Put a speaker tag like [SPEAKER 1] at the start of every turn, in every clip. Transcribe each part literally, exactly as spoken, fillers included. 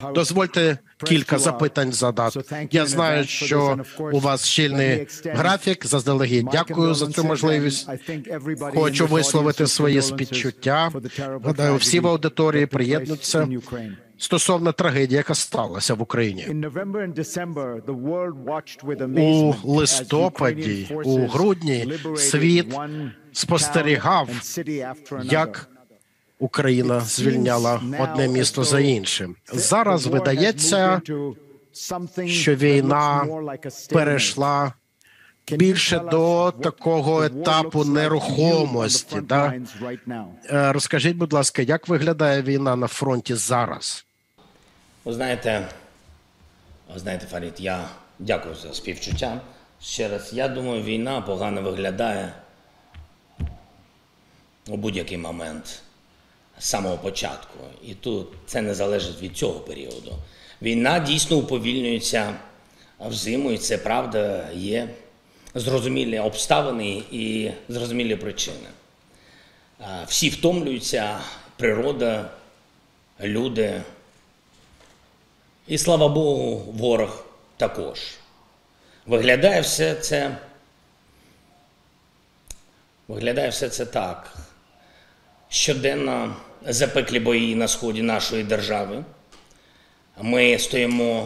[SPEAKER 1] Дозвольте кілька запитань задати. Я знаю, що у вас щільний графік. Заздалегідь дякую за цю можливість. Хочу висловити свої співчуття. Гадаю, всі в аудиторії приєднуються стосовно трагедії, яка сталася в Україні. У листопаді, у грудні світ спостерігав, як Україна звільняла одне місто за іншим. Зараз видається, що війна перейшла більше до такого етапу нерухомості. Да? Розкажіть, будь ласка, як виглядає війна на фронті зараз?
[SPEAKER 2] Ви знаєте, ви знаєте, Фарід, я дякую за співчуття. Ще раз, я думаю, війна погано виглядає у будь-який момент з самого початку. І тут це не залежить від цього періоду. Війна дійсно уповільнюється взиму, і це правда, є зрозумілі обставини і зрозумілі причини. Всі втомлюються, природа, люди. І, слава Богу, ворог також. Виглядає все це, виглядає все це так. Щоденно запеклі бої на сході нашої держави. Ми стоїмо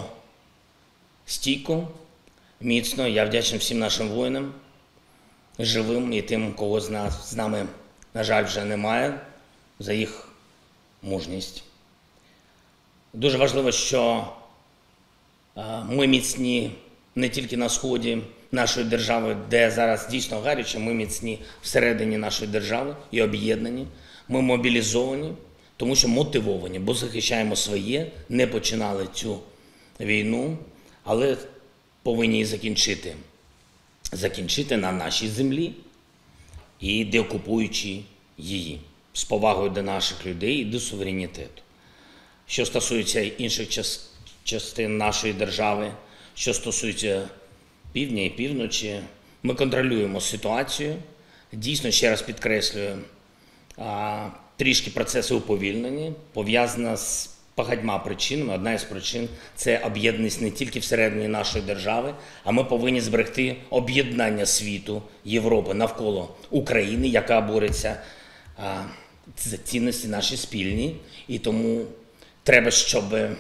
[SPEAKER 2] стійко, міцно. Я вдячний всім нашим воїнам, живим і тим, кого з нас, з нами, на жаль, вже немає, за їх мужність. Дуже важливо, що ми міцні не тільки на сході нашої держави, де зараз дійсно гаряче, ми міцні всередині нашої держави і об'єднані. Ми мобілізовані, тому що мотивовані, бо захищаємо своє, не починали цю війну, але повинні її закінчити. Закінчити на нашій землі і деокупуючи її, з повагою до наших людей і до суверенітету. Що стосується інших частин нашої держави, що стосується півдня і півночі, ми контролюємо ситуацію. Дійсно, ще раз підкреслюю, трішки процеси уповільнені, пов'язана з багатьма причинами. Одна із причин – це об'єднаність не тільки всередині нашої держави, а ми повинні зберегти об'єднання світу, Європи навколо України, яка бореться за цінності наші спільні. І тому треба, щоб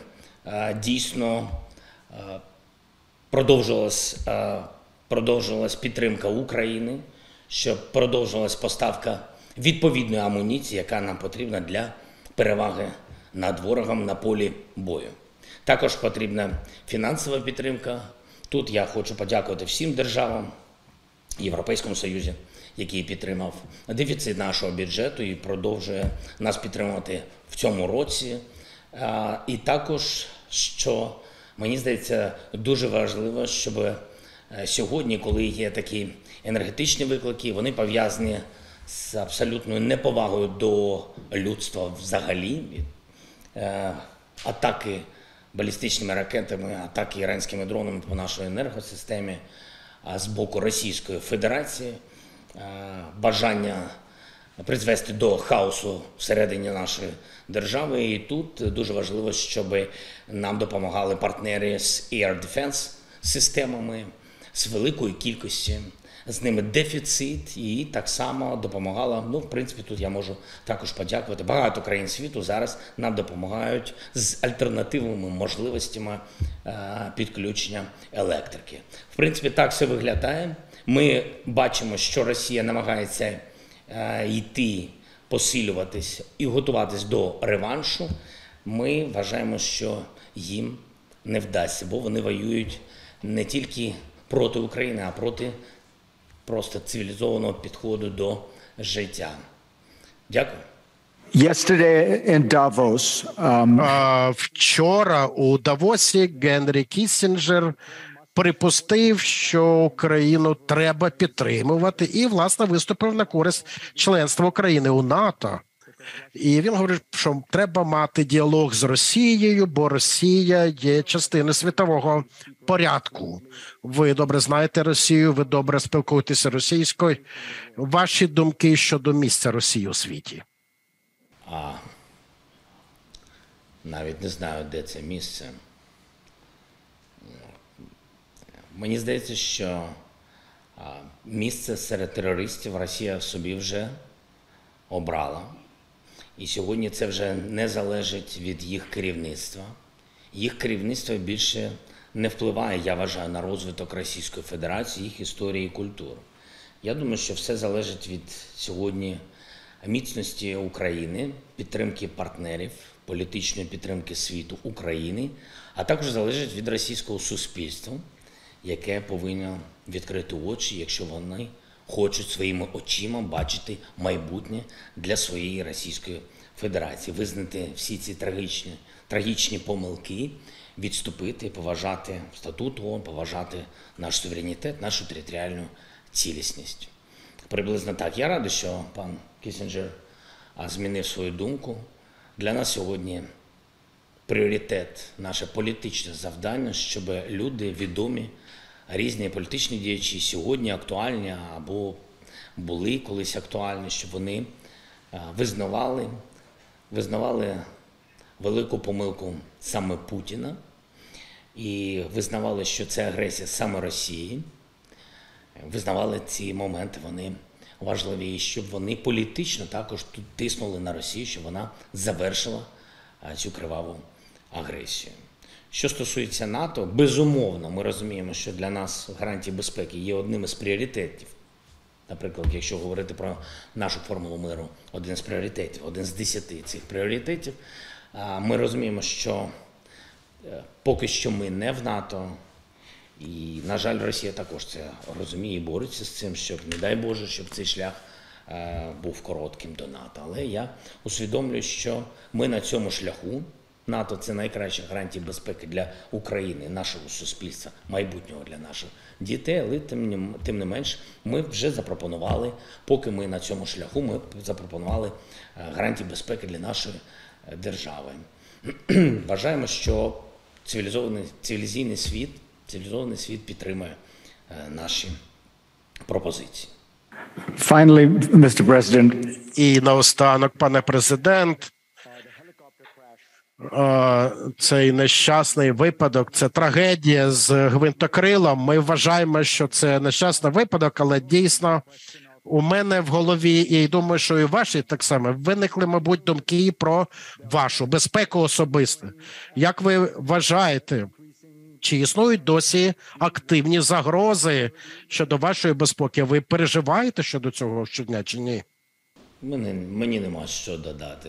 [SPEAKER 2] дійсно продовжувалась, продовжувалась підтримка України, щоб продовжувалась поставка відповідної амуніції, яка нам потрібна для переваги над ворогом на полі бою. Також потрібна фінансова підтримка. Тут я хочу подякувати всім державам, Європейському Союзі, який підтримав дефіцит нашого бюджету і продовжує нас підтримувати в цьому році. І також, що мені здається, дуже важливо, щоб сьогодні, коли є такі енергетичні виклики, вони пов'язані з абсолютною неповагою до людства взагалі, атаки балістичними ракетами, атаки іранськими дронами по нашій енергосистемі з боку Російської Федерації, бажання призвести до хаосу всередині нашої держави. І тут дуже важливо, щоб нам допомагали партнери з Air Defense системами, з великою кількістю. З ними дефіцит, і так само допомагала, ну, в принципі, тут я можу також подякувати. Багато країн світу зараз нам допомагають з альтернативними можливостями е, підключення електрики. В принципі, так все виглядає. Ми бачимо, що Росія намагається е, йти, посилюватись і готуватись до реваншу. Ми вважаємо, що їм не вдасться, бо вони воюють не тільки проти України, а проти просто цивілізованого підходу до життя. Дякую.
[SPEAKER 3] Yesterday in Davos, um...
[SPEAKER 1] а, вчора у Давосі Генрі Кіссінджер припустив, що Україну треба підтримувати і, власне, виступив на користь членства України у НАТО. І він говорить, що треба мати діалог з Росією, бо Росія є частиною світового порядку. Ви добре знаєте Росію, ви добре спілкуєтеся російською. Ваші думки щодо місця Росії у світі?
[SPEAKER 2] А, навіть не знаю, де це місце. Мені здається, що місце серед терористів Росія собі вже обрала. І сьогодні це вже не залежить від їх керівництва. Їх керівництво більше не впливає, я вважаю, на розвиток Російської Федерації, їх історії і культури. Я думаю, що все залежить від сьогодні міцності України, підтримки партнерів, політичної підтримки світу України, а також залежить від російського суспільства, яке повинно відкрити очі, якщо вони хочуть своїми очима бачити майбутнє для своєї Російської Федерації, визнати всі ці трагічні, трагічні помилки, відступити, поважати статут ООН, поважати наш суверенітет, нашу територіальну цілісність. Приблизно так. Я радий, що пан Кіссінджер змінив свою думку. Для нас сьогодні пріоритет, наше політичне завдання, щоб люди відомі, різні політичні діячі сьогодні актуальні або були колись актуальні, щоб вони визнавали, визнавали велику помилку саме Путіна і визнавали, що це агресія саме Росії. Визнавали ці моменти, вони важливі, і щоб вони політично також тут тиснули на Росію, щоб вона завершила цю криваву агресію. Що стосується НАТО, безумовно, ми розуміємо, що для нас гарантії безпеки є одним із пріоритетів. Наприклад, якщо говорити про нашу формулу миру, один з пріоритетів, один з десяти цих пріоритетів, ми розуміємо, що поки що ми не в НАТО, і, на жаль, Росія також це розуміє і бореться з цим, щоб, не дай Боже, щоб цей шлях е, був коротким до НАТО. Але я усвідомлюю, що ми на цьому шляху. НАТО – це найкраща гарантія безпеки для України, нашого суспільства, майбутнього для наших дітей. Але тим, тим не менш, ми вже запропонували, поки ми на цьому шляху, ми запропонували гарантії безпеки для нашої держави. Вважаємо, що цивілізований, цивілізаційний світ Цивілізований світ підтримує е, наші пропозиції.
[SPEAKER 3] Finally, містер President.
[SPEAKER 1] І наостанок, пане президент, е, цей нещасний випадок, це трагедія з гвинтокрилом. Ми вважаємо, що це нещасний випадок, але дійсно у мене в голові, і думаю, що і ваші так само, виникли, мабуть, думки про вашу безпеку особисто. Як ви вважаєте, чи існують досі активні загрози щодо вашої безпеки? Ви переживаєте щодо цього щодня чи ні?
[SPEAKER 2] Мені, мені нема що додати.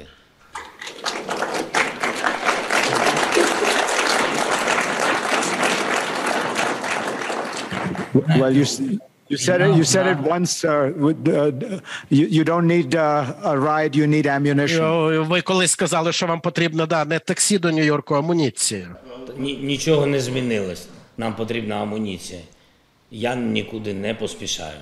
[SPEAKER 3] Well, you you said it. You said it once. Uh, you you don't need uh, a ride. You need ammunition.
[SPEAKER 1] Ви колись сказали, що вам потрібно, да, не таксі до Нью-Йорку, а амуніція.
[SPEAKER 2] Ні, нічого не змінилось. Нам потрібна амуніція. Я нікуди не поспішаю.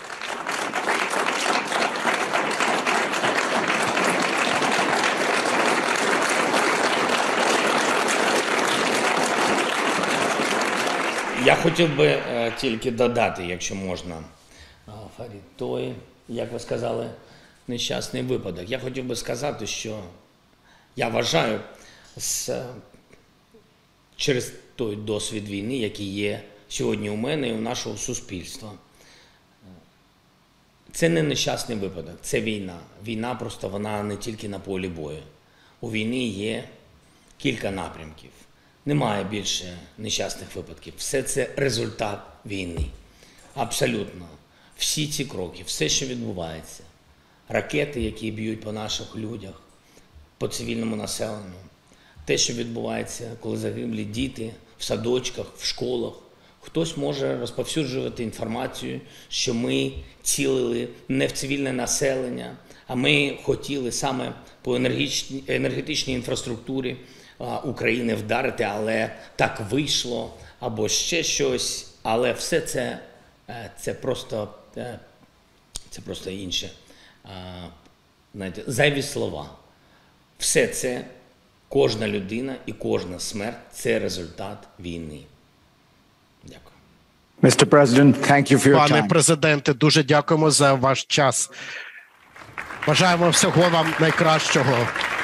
[SPEAKER 2] Я хотів би е, тільки додати, якщо можна, Фарід, той, як ви сказали, нещасний випадок. Я хотів би сказати, що я вважаю, з, через той досвід війни, який є сьогодні у мене і у нашого суспільства, це не нещасний випадок, це війна. Війна просто вона не тільки на полі бою. У війни є кілька напрямків. Немає більше нещасних випадків. Все це результат війни. Абсолютно. Всі ці кроки, все, що відбувається. Ракети, які б'ють по наших людях, по цивільному населенню. Те, що відбувається, коли загиблі діти в садочках, в школах. Хтось може розповсюджувати інформацію, що ми цілили не в цивільне населення, а ми хотіли саме по енергетичній інфраструктурі України вдарити, але так вийшло, або ще щось. Але все це, це просто, це просто інше. Знаєте, зайві слова. Все це, кожна людина і кожна смерть – це результат війни. Дякую.
[SPEAKER 3] містер President, thank you for your
[SPEAKER 1] Пане
[SPEAKER 3] time.
[SPEAKER 1] президенте, дуже дякуємо за ваш час. Бажаємо всього вам найкращого.